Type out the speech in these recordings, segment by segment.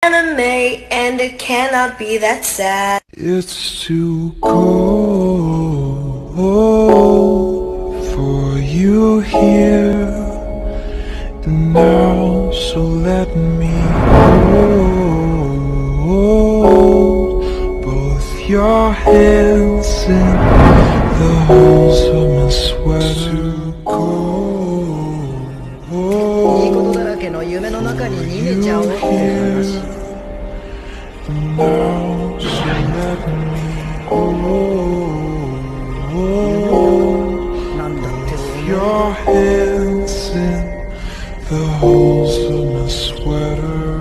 Anime, and it cannot be that sad. It's too cold for you here and now, so let me hold both your hands in the holes of my sweater. Too cold for you here. Now, so let me hold your hands in the holes of my sweater.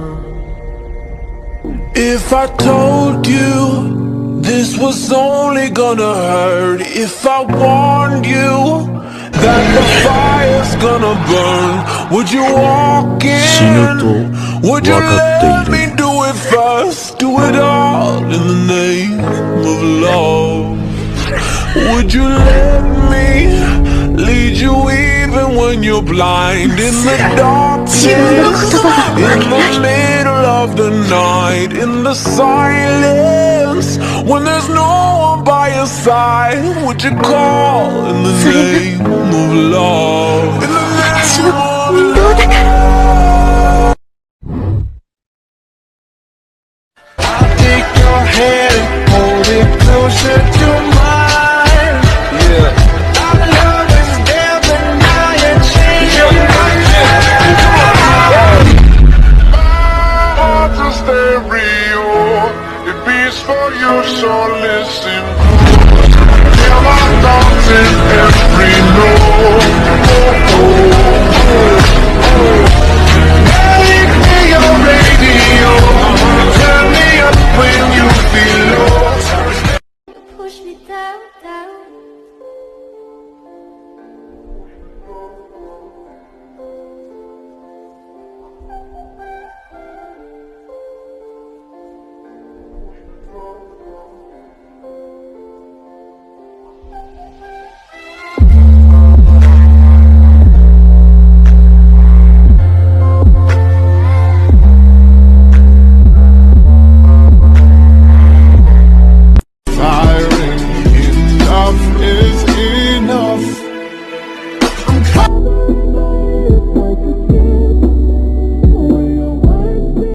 If I told you this was only gonna hurt, if I warned you that the fire's gonna burn, would you walk in? Would you let me do it first? Do it all in the name of love. Would you let me lead you even when you're blind? In the darkness, in the middle of the night, in the silence, when there's no one by your side, would you call in the name of love? In the name of love. I'll take your hand and hold it closer to mine. Yeah. Our love is there, but now you're changing my mind. My heart's a stereo, it beats for you, so listen. Hear my thoughts in every note.